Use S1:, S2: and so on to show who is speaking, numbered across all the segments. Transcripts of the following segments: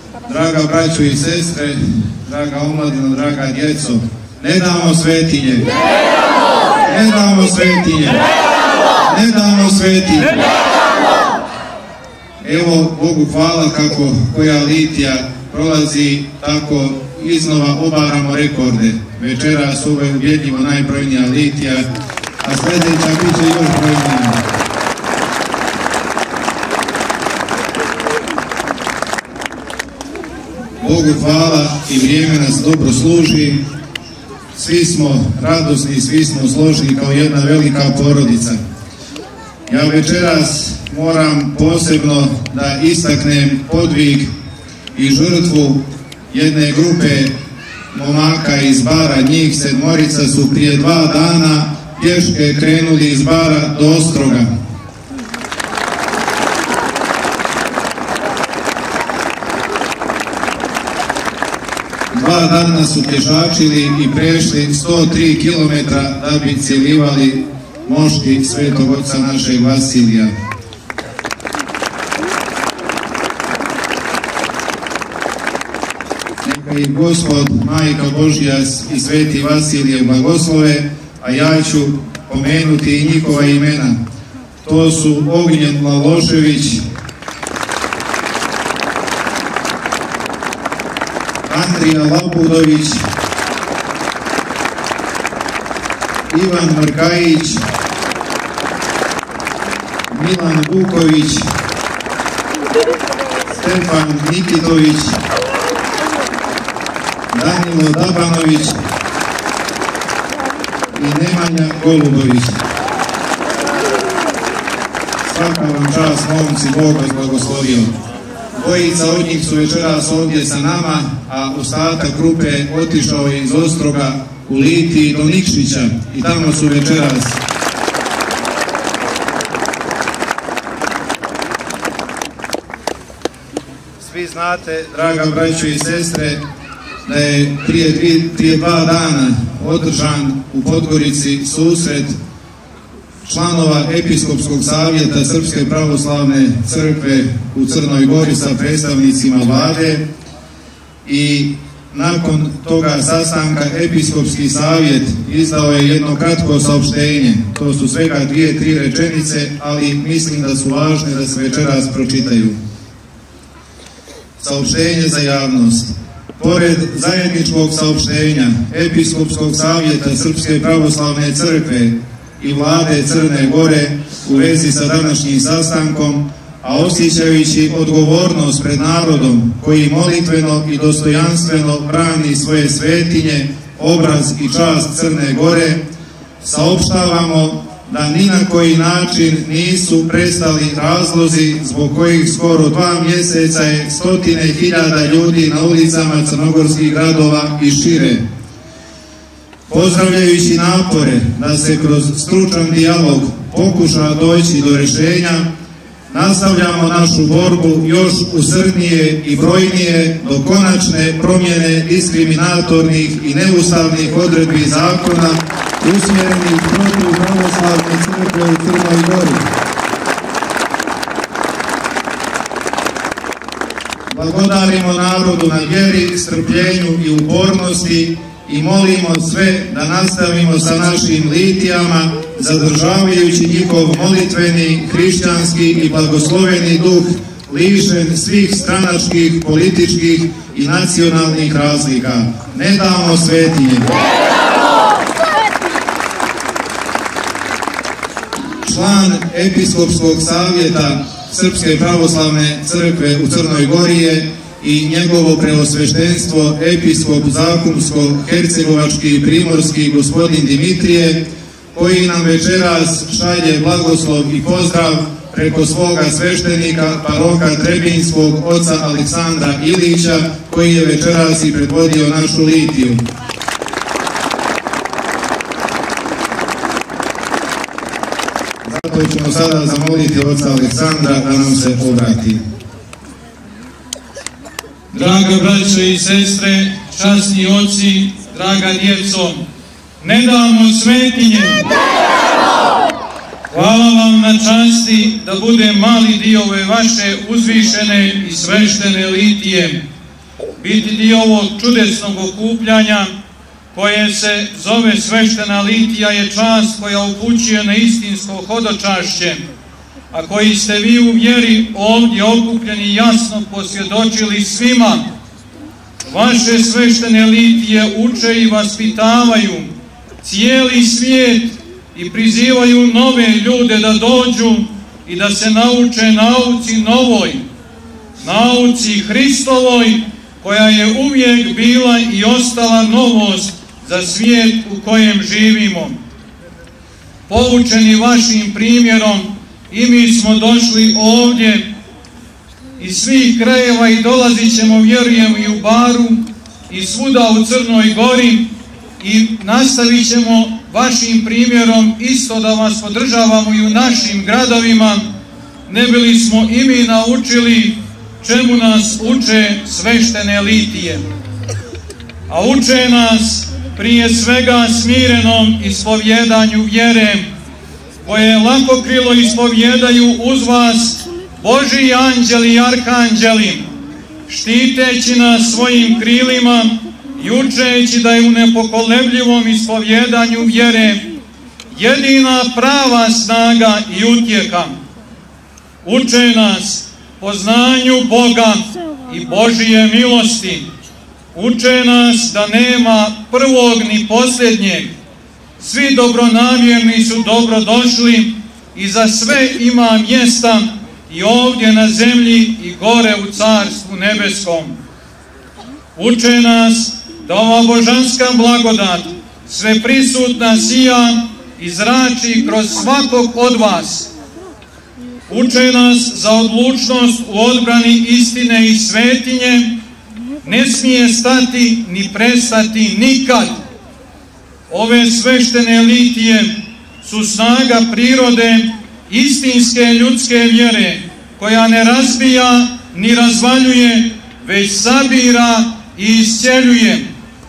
S1: Draga braćo i sestre, draga omladino, draga djeco, ne damo svetinje! Ne damo svetinje! Ne damo svetinje! Evo, Bogu hvala kako koja litija prolazi, tako iznova obaramo rekorde. Večeras ovo je ubjedljivo najbrojnija litija, a sljedeća bit će još brojnija. Bogu hvala i vrijeme nas dobro služi. Svi smo radosni, svi smo složni kao jedna velika porodica. Ja večeras moram posebno da istaknem podvig i žrtvu jedne grupe momaka iz Bara. Njih 7 su prije 2 dana pješke krenuli iz Bara do Ostroga. Dva dana su pješačili i prešli 103 km da bi cijelivali mošti svetog oca našeg Vasilija. Neka ih Gospod, Majka Božja i sveti Vasilije blagoslove, a ja ću pomenuti i njihova imena. To su Ognjen Lalošević, Andrija Labudović, Ivan Markajić, Milan Vuković, Stefan Nikitović, Danilo Dabanović i Nemanja Golubović. Svaka vam čast, momci, Bog vas blagoslovio. Dvojica od njih su večeras ovdje sa nama, a ostatak grupe otišao je iz Ostroga u Litiji do Nikšića i tamo su večeras. Svi znate, draga braćo i sestre, da je prije 2 dana održan u Podgorici susret članova Episkopskog savjeta Srpske pravoslavne crkve u Crnoj Gori sa predstavnicima vlade i nakon toga sastanka Episkopski savjet izdao je jedno kratko saopštenje. To su svega 2-3 rečenice, ali mislim da su važne da se večeras pročitaju. Saopštenje za javnost. Pored zajedničkog saopštenja Episkopskog savjeta Srpske pravoslavne crkve i vlade Crne Gore u vezi sa današnjim sastankom, a osjećajući odgovornost pred narodom koji molitveno i dostojanstveno brani svoje svetinje, obraz i čast Crne Gore, saopštavamo da ni na koji način nisu prestali razlozi zbog kojih skoro 2 mjeseca je 100.000 ljudi na ulicama crnogorskih gradova i šire. Pozdravljajući napore da se kroz stručan dijalog pokuša doći do rješenja, nastavljamo našu borbu još usrdnije i brojnije do konačne promjene diskriminatornih i neustavnih odredbi zakona usmjerenih protiv pravoslavne crkve u Crnoj Gori. Blagodarimo narodu na vjeri, strpljenju i upornosti i molimo sve da nastavimo sa našim litijama, zadržavajući njihov molitveni, hrišćanski i blagosloveni duh, lišen svih stranačkih, političkih i nacionalnih razlika. Ne damo svetinje! Član Episkopskog savjeta Srpske pravoslavne crkve u Crnoj Gori je i njegovo preosveštenstvo episkop Zakumsko-Hercegovački i Primorski gospodin Dimitrije, koji nam večeras šalje blagoslov i pozdrav preko svoga sveštenika paroha Trebinjskog oca Aleksandra Ilića, koji je večeras i predvodio našu litiju. Zato ćemo sada zamoliti oca Aleksandra da nam se obrati.
S2: Draga braćo i sestre, časni oci, draga djeco, ne damo svetinje! Hvala vam na časti da bude mali dio ove vaše uzvišene i sveštene litije. biti dio ovog čudesnog okupljanja koje se zove sveštena litija je čast koja upućuje na istinsko hodočašće, a koji ste vi u vjeri ovdje okupljeni jasno posvjedočili svima. Vaše sveštene litije uče i vaspitavaju cijeli svijet i prizivaju nove ljude da dođu i da se nauče nauci novoj, nauci Hristovoj, koja je uvijek bila i ostala novost za svijet u kojem živimo. Poučeni vašim primjerom i mi smo došli ovdje iz svih krajeva i dolazit ćemo, vjerujem, i u Baru i svuda u Crnoj Gori i nastavit ćemo vašim primjerom isto da vas podržavamo i u našim gradovima, ne bili smo i mi naučili čemu nas uče sveštene litije. A uče nas prije svega smirenom ispovjedanju vjere, koje lakokrilo ispovjedaju uz vas Božji anđeli i arhanđeli, štiteći nas svojim krilima i učeći da je u nepokolebljivom ispovjedanju vjere jedina prava snaga i utjeha. Uče nas poznanju Boga i Božije milosti. Uče nas da nema prvog ni posljednjeg. Svi dobronamjerni su dobro došli i za sve ima mjesta i ovdje na zemlji i gore u Carstvu nebeskom. Uče nas da ova božanska blagodat sve prisutna sija i zrači kroz svakog od vas. Uče nas za odlučnost u odbrani istine i svetinje, ne smije stati ni prestati nikad. Ove sveštene litije su snaga prirode istinske ljudske vjere, koja ne razbija ni razvaljuje, već sabira i iscjeljuje.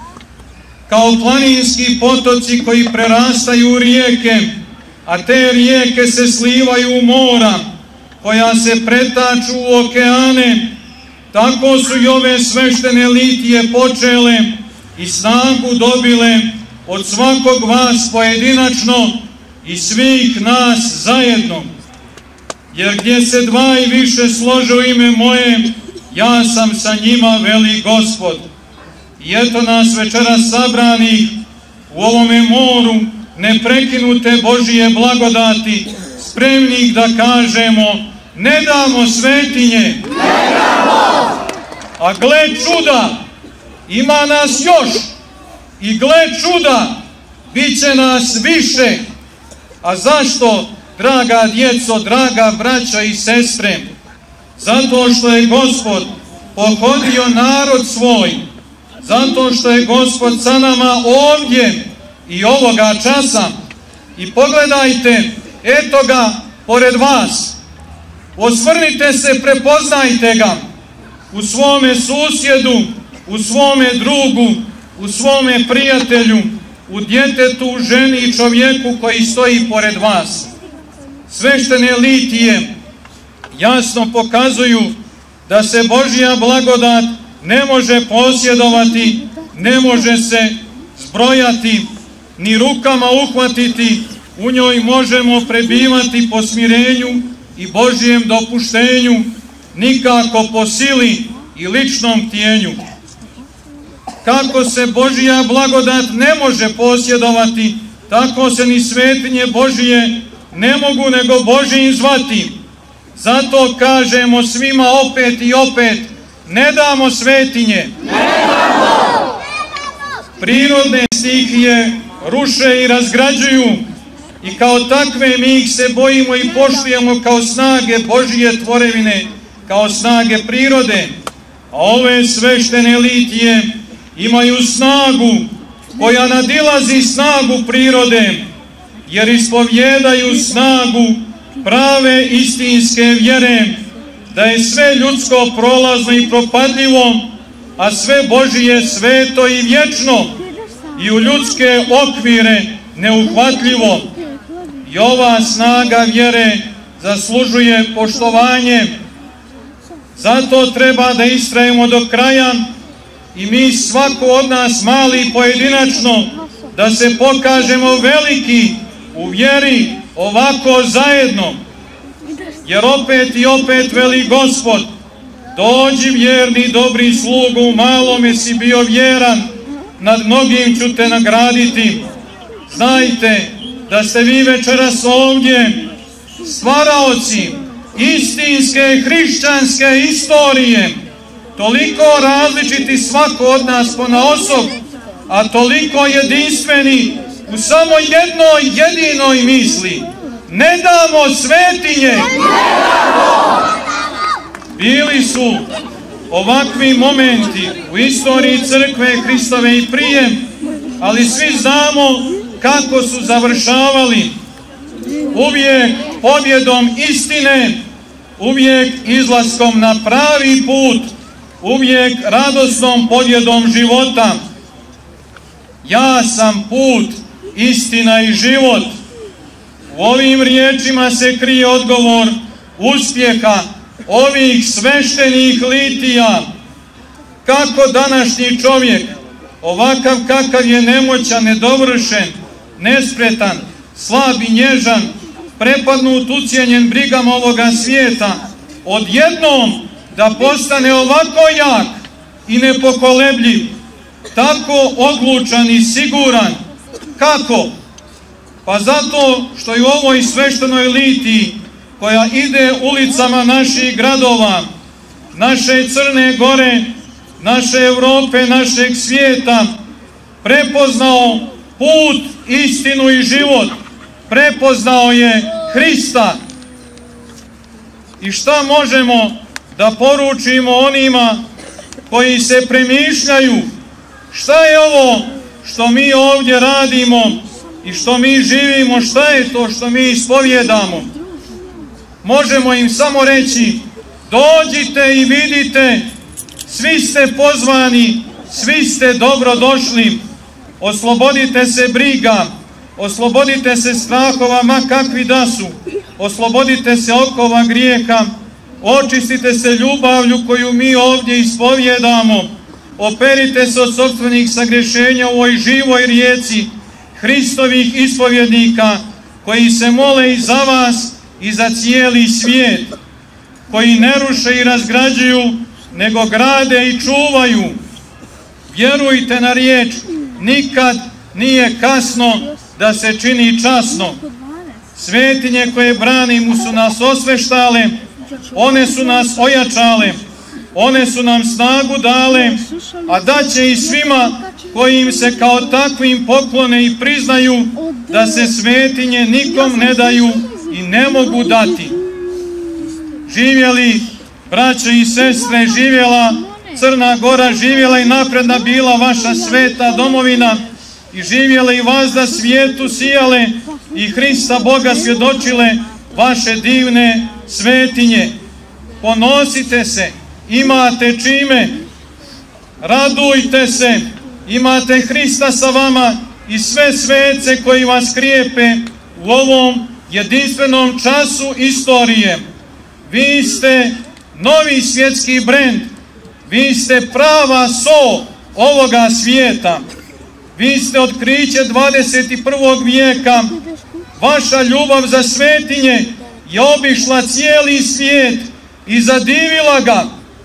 S2: Kao planinski potoci koji prerastaju u rijeke, a te rijeke se slivaju u mora, koja se pretaču u okeane, tako su i ove sveštene litije počele i snagu dobile od svakog vas pojedinačno i svih nas zajedno. Jer gdje se dva i više slože u ime moje, ja sam sa njima, veli Gospod. I eto nas večeras sabranih u ovome moru neprekinute Božije blagodati, spremnih da kažemo: ne damo svetinje, ne damo! A gle čuda, ima nas još, i gle čuda, bit će nas više. A zašto, draga djeco, draga braća i sestre? Zato što je Gospod pohodio narod svoj, zato što je Gospod sa nama ovdje i ovoga časa. I pogledajte, eto ga pored vas. Osvrnite se, prepoznajte ga u svome susjedu, u svome drugu, u svome prijatelju, u djetetu, u ženi i čovjeku koji stoji pored vas. Sveštene litije jasno pokazuju da se Božja blagodat ne može posjedovati, ne može se zbrojati, ni rukama uhvatiti. U njoj možemo prebivati po smirenju i Božjem dopuštenju, nikako po sili i ličnom htjenju. Kako se Božja blagodat ne može posjedovati, tako se ni svetinje Božije ne mogu nego Božjim zvati. Zato kažemo svima opet i opet: ne damo svetinje. Ne damo! Prirodne stihije ruše i razgrađuju i kao takve mi ih se bojimo i poštujemo kao snage Božije tvorevine, kao snage prirode. A ove sveštene litije imaju snagu koja nadilazi snagu prirode, jer ispovjedaju snagu prave istinske vjere, da je sve ljudsko prolazno i propadljivo, a sve Božije sveto i vječno i u ljudske okvire neuhvatljivo. I ova snaga vjere zaslužuje poštovanje. Zato treba da istrajemo do kraja i mi svako od nas mali pojedinačno, da se pokažemo veliki u vjeri ovako zajedno. Jer opet i opet veli Gospod, dođi vjerni dobri slugo, u malome si bio vjeran, nad mnogim ću te nagraditi. Znajte da ste vi večeras ovdje stvaraoci istinske hrišćanske istorije, toliko različiti svako od nas ponaosob, a toliko jedinstveni u samo jednoj jedinoj misli: ne damo svetinje. Bili su ovakvi momenti u istoriji crkve Hristove i prije, ali svi znamo kako su završavali. Uvijek pobjedom istine, uvijek izlaskom na pravi put, uvijek radosnom pobjedom života. Ja sam put, istina i život. U ovim riječima se krije odgovor uspjeha ovih sveštenih litija. Kako današnji čovjek, ovakav kakav je nemoćan, nedovršen, nespretan, slab i nježan, prepadnut, ucijenjen brigama ovoga svijeta, odjednom da postane ovako jak i nepokolebljiv, tako odlučan i siguran. Kako? Pa zato što i u ovoj sveštenoj litiji koja ide ulicama naših gradova, naše Crne Gore, naše Evrope, našeg svijeta, prepoznao put, istinu i život, prepoznao je Hrista. I šta možemo da poručimo onima koji se premišljaju šta je ovo što mi ovdje radimo i što mi živimo, šta je to što mi ispovjedamo? Možemo im samo reći: dođite i vidite, svi ste pozvani, svi ste dobrodošli, oslobodite se briga, oslobodite se strahova ma kakvi da su, oslobodite se okova grijeha, očistite se ljubavlju koju mi ovdje ispovjedamo, operite se od sopstvenih sagrešenja u ovoj živoj rijeci Hristovih ispovjednika koji se mole i za vas i za cijeli svijet, koji ne ruše i razgrađuju, nego grade i čuvaju. Vjerujte na riječ, nikad nije kasno da se čini časno. Svetinje koje branimo su nas osveštale, one su nas ojačale, one su nam snagu dale, a daće i svima koji im se kao takvim poklone i priznaju da se svetinje nikom ne daju i ne mogu dati. Živjeli, braće i sestre, živjela Crna Gora, živjela i napredna bila vaša sveta domovina, i živjele i vazda svijetu sijale i Hrista Boga svjedočile vaše divne svetinje. Ponosite se, imate čime, radujte se, imate Hrista sa vama i sve svece koji vas krijepe u ovom jedinstvenom času istorije. Vi ste novi svjetski brend, vi ste prava so ovoga svijeta, vi ste otkriće 21. vijeka, vaša ljubav za svetinje je obišla cijeli svijet i zadivila ga.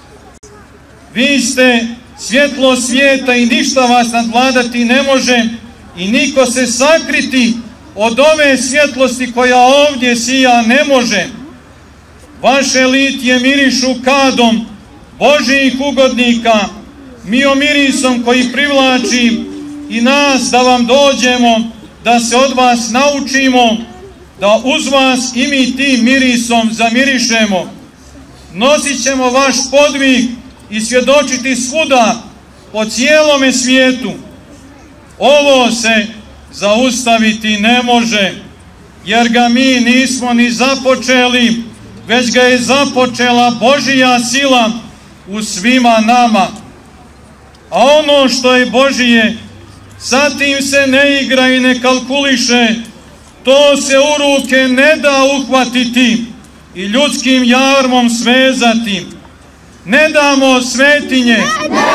S2: Vi ste svjetlo svijeta i ništa vas nadvladati ne može i niko se sakriti od ove svjetlosti koja ovdje sija ne može. Vaše litije mirišu kadom Božijih ugodnika, miomirisom koji privlači i nas da vam dođemo, da se od vas naučimo, da uz vas i mi tim mirisom zamirišemo. Nosit ćemo vaš podvig i svjedočiti svuda po cijelome svijetu. Ovo se zaustaviti ne može, jer ga mi nismo ni započeli, već ga je započela Božija sila u svima nama. A ono što je Božije, sa tim se ne igra i ne kalkuliše, to se u ruke ne da uhvatiti i ljudskim jarmom svezati. Ne damo svetinje,